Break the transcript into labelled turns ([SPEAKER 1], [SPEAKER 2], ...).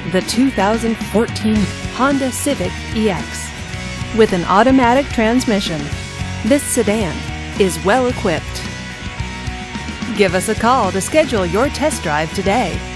[SPEAKER 1] the 2014 Honda Civic EX. With an automatic transmission, this sedan is well equipped. Give us a call to schedule your test drive today.